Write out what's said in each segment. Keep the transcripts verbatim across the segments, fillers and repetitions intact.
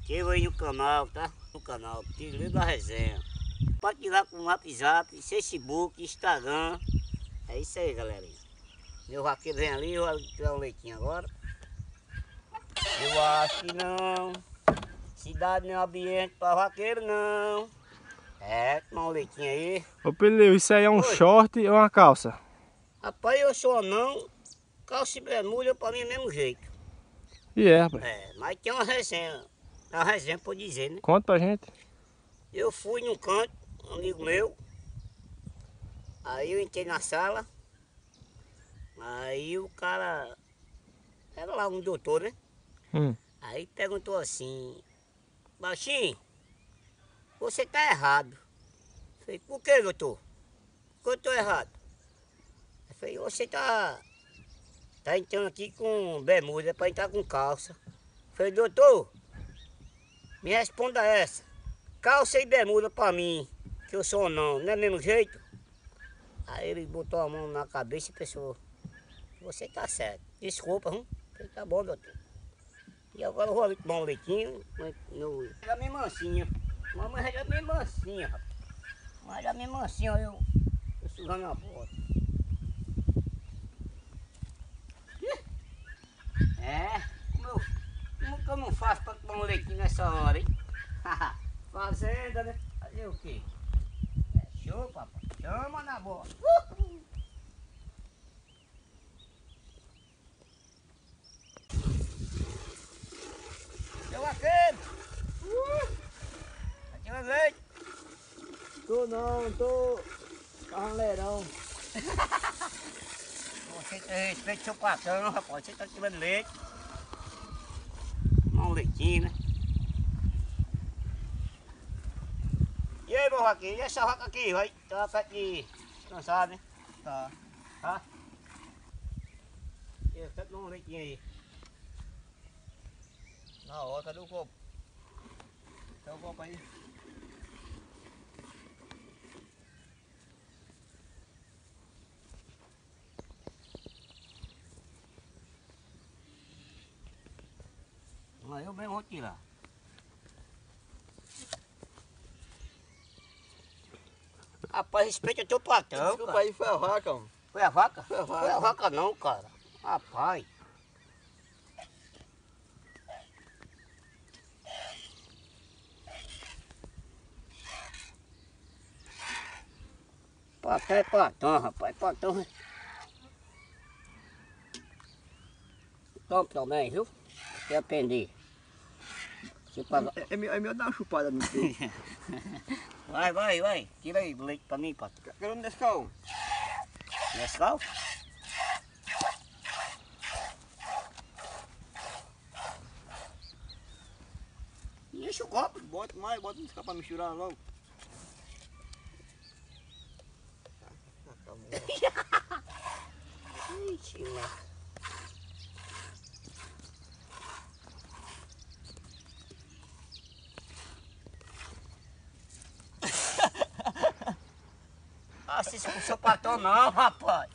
inscreva aí no canal, tá? No canal, Tigre da Resenha. Pode ir lá com o WhatsApp, Facebook, Instagram. É isso aí, galerinha. Meu vaqueiro vem ali, eu vou tirar um leitinho agora. Eu acho que não. Cidade não é ambiente para vaqueiro, não. É, tomar um leitinho aí. Ô Peleu, isso aí é um Oi. short ou uma calça? Rapaz, eu sou não. Calça e bermuda pra mim é o mesmo jeito. E é, rapaz. É, mas tem uma resenha. Uma resenha por dizer, né? Conta pra gente. Eu fui num canto, um amigo meu. Aí eu entrei na sala. Aí o cara. Era lá um doutor, né? Hum. Aí perguntou assim: Baixinho, você tá errado. Eu falei: por que, doutor? Por que eu tô errado? Eu falei: você tá. Tá entrando aqui com bermuda para entrar com calça. Eu falei: doutor, me responda essa. Calça e bermuda para mim, que eu sou não, não é mesmo jeito? Aí ele botou a mão na cabeça e pensou: você tá certo. Desculpa, hum? Eu falei: tá bom, doutor. E agora eu vou ali tomar um leitinho. No... Era minha mansinha. Mamãe era minha mansinha, rapaz. Mas era minha mansinha, eu, eu sugando a bota. É, como eu, como que eu não faço para tomar um leitinho nessa hora, hein? Fazenda, né? Fazer o quê? É show, papai. Chama na bola. Uh! Seu vaqueiro! Uh! Tá tirando leite? Tô não, tô carraleirão. Você tem respeito do seu patrão, rapaz. Você tá tirando leite. Tomar um leitinho, né? E aí, meu vaqueiro? E essa vaca aqui? Vai tá perto de descansar, né? Tá. Tá? Eu quero tomar um leitinho aí. Na hora, cadê o copo? Tem o copo aí? Mas eu mesmo vou tirar. Rapaz, respeita o teu patrão, Desculpa cara. aí, foi a vaca, mano. Foi a vaca? Foi a vaca. Foi a vaca não, cara. Rapaz. Patrão é patrão, rapaz. Patrão. Toma também, viu? Você aprender. Você paga... É, é, melhor- é melhor dar uma chupada no peito. Vai, vai, vai. Tira aí o leite pra mim, patrão. Quero um Nescau. Nescau? Enche o copo. Bota mais, bota um Nescau pra misturar logo. Ixi, mano. Assiste com o seu patrão não, rapaz.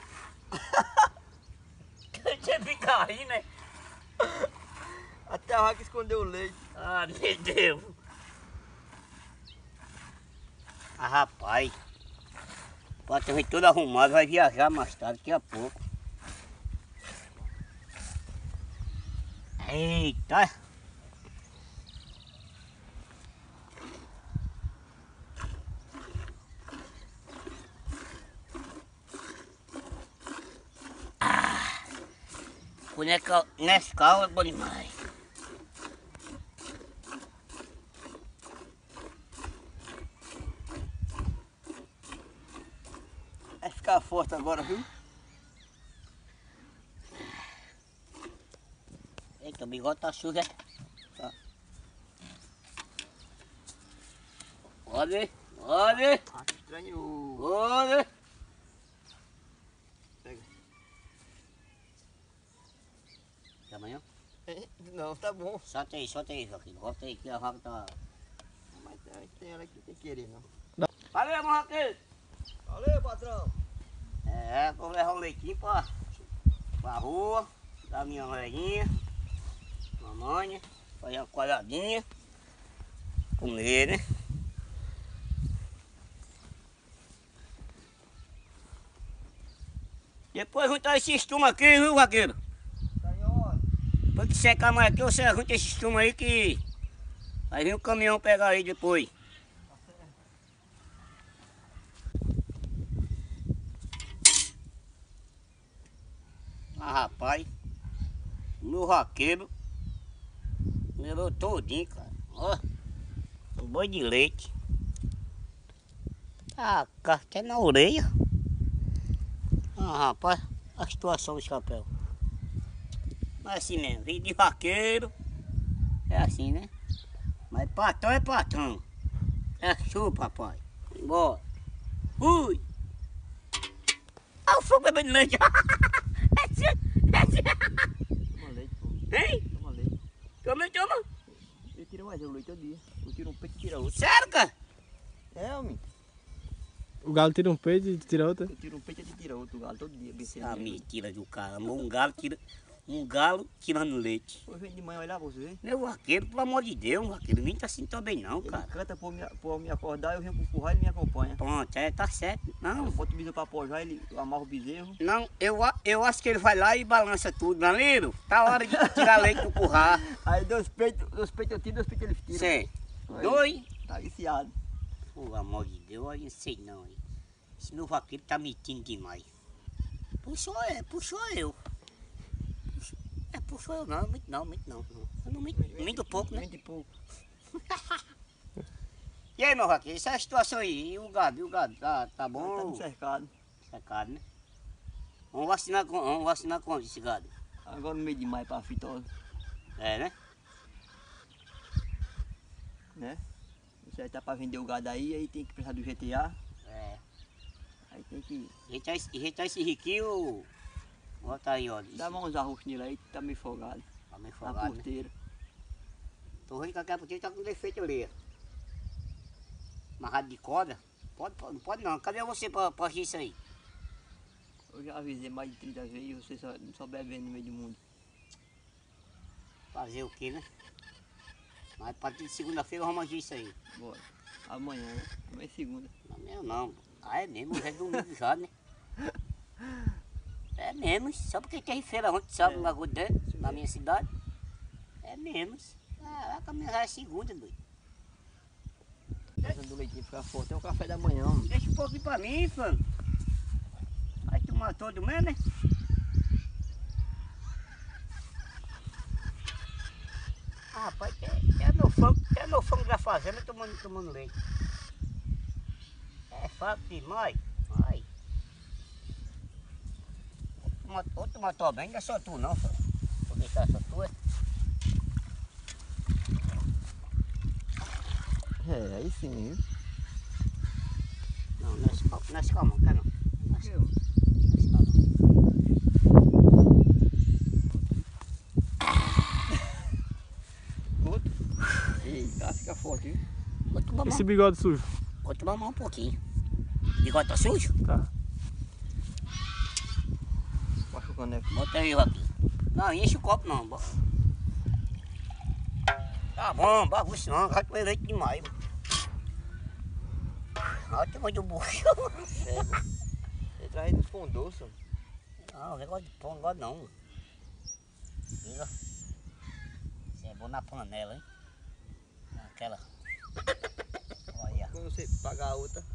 Você fica aí, né? Até a vaca escondeu o leite. Ah, meu Deus. Ah, rapaz. O patrão vem todo arrumado, vai viajar mais tarde, daqui a pouco. Eita. O Nescau é bom demais. Vai ficar forte agora, viu? Eita, o bigode tá sujo, é? Tá. Olha, olha, Ah, que estranho. olha. Pega. Até amanhã? É, não, tá bom. Solta aí, solta aí, Joaquim. Volta aí que a vaca tá... Mas tem, tem ela que não tem que querer, não. Valeu, meu Joaquim. Valeu, patrão. É, vou levar um leitinho pra, pra rua, dar minha velhinha, mamãe, fazer uma coalhadinha. Comer, né? Depois juntar esse estumo aqui, viu, vaqueiro? Depois que secar mais aqui, você junta esse estumo aí que vai vir o caminhão pegar aí depois. Ah, rapaz, o meu vaqueiro melhorou todinho, cara. Ó, um boi de leite. Ah, cara, até na orelha. Ah, rapaz, a situação do chapéu. Mas assim mesmo, vídeo de vaqueiro é assim, né? Mas patrão é patrão. É show, papai. Embora. Fui! Ah, o fogo bebendo leite. Toma leite, pô. Hein? Toma leite. Toma, toma. Eu tiro mais o leite todo dia. Eu tiro um peito e tiro outro. Sério, cara? É, homem. O galo tira um peito e tira outra. Eu tiro um peito e tiro outro galo todo dia. Ah, mentira do cara. Um galo tira. Um galo tirando leite. Hoje vem de manhã olhar pra você ver. Meu vaqueiro, pelo amor de Deus, vaqueiro, nem tá assim também não, Ele cara. canta por me, por me acordar, eu venho pro curral e ele me acompanha. Pronto, é, tá certo. Eu Não, boto o bezerro pra apojar, ele eu amarro o bezerro. não, eu, a- eu acho que ele vai lá e balança tudo, não é, Liro? Tá hora de tirar leite do curral. Aí dois peitos, dois peitos eu tiro, dois peitos ele tira. Cê, Aí, dois. Tá viciado. Pelo amor de Deus, eu não sei não, hein. Esse meu vaqueiro tá mentindo demais. Puxou, é, puxou eu. Puxou, é, puxou eu não, muito não, muito não. não. Eu não minto, minto pouco, né? Vinte e pouco. E aí, meu vaqueiro, essa é a situação aí, e o gado, e o gado, tá, tá Tá bom? no cercado. Secado, né? Vamos vacinar com, vamos vacinar com esse gado. Agora no meio de maio pra fitose, É, né? né? Você tá pra vender o gado aí, aí tem que precisar do G T A. É. Aí tem que Rejeitar esse, rejeitar esse riquinho, bota aí, ó. dar uns arrostos nele aí, tá meio folgado. Tá meio Na folgado, né? porteira. Tô vendo que a caputinha tá com defeito ali. Amarrado de corda. Pode, pode, não pode não. Cadê você pra, pra agir isso aí? Eu já avisei mais de trinta vezes e você só, só bebendo no meio do mundo. Fazer o que, né? Mas a partir de segunda-feira vamos agir isso aí. Bora. Amanhã, né? Amanhã é segunda. Não, meu não. Ah, é mesmo, já é domingo já, né? É mesmo, só porque tem feira ontem, sábado, É. no Lagoa dentro, na minha cidade. É mesmo. Caraca, mas já é segunda, doido. Fazendo o leitinho ficar forte. É o café da manhã, mano. Deixa um pouquinho pra mim, fã. Vai tomar todo mesmo, né? Ah, rapaz, é, é meu fã, é meu fã da fazenda tomando, tomando leite. É fácil demais. Ai. Uma- Outro matou bem, não é só tu não, fã. Vou deixar só tu, é? É, aí sim, viu? Não, não é só, não é só, não, quer não. Não é só, Eu. não é só, não. Outro. Eita, fica forte, viu? Vou tomar Esse mão, bigode sujo. vou tomar mão um pouquinho. Bigode tá sujo? Tá. Baixa o caneco. Bota aí, Joaquim. Não, enche o copo não. bo- Tá bom, bagunça não, vai comer leite demais. Olha o tamanho do bucho. Ele traz nos pão doce. Não, negócio de pão, negócio não. Viu? Isso é bom na panela, hein? Aquela. Olha. Quando você pagar a outra.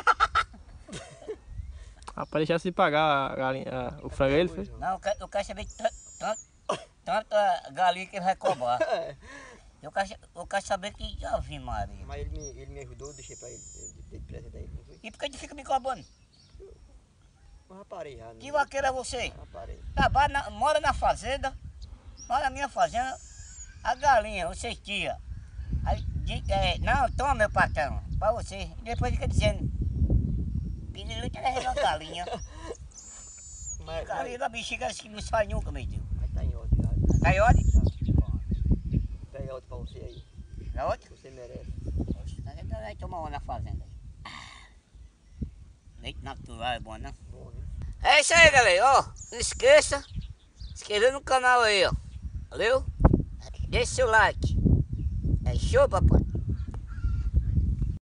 Ah, pra deixar se pagar a galinha, a- o frango ele fez. Não, eu quero, eu quero saber tanto, tanto, tanta galinha que ele vai cobrar. Eu quero, eu quero saber que. Ave Maria. Mas ele me, ele me ajudou, eu deixei pra ele. Eu dei de presente a ele, não foi? E por que ele fica me cobrando? Mas reparei já. Que vaqueiro é você? Reparei. Trabalha na, mora na fazenda, mora na minha fazenda, a galinha, você tira. Aí, di- é, não, toma meu patrão, pra você. E depois fica dizendo, pediu que ele a galinha. Mas, Galinha da bexiga que não sai nunca, meu Deus. mas tá em ordem já. Tá em ordem? Pega outro pra você aí. Tá ordem? Que você merece. Então vai tomar uma na fazenda. Leite natural é bom, né? Bom, viu? É isso aí, galera, ó, não esqueça, se inscrever no canal aí, ó, valeu? Deixa seu like, é show, papai.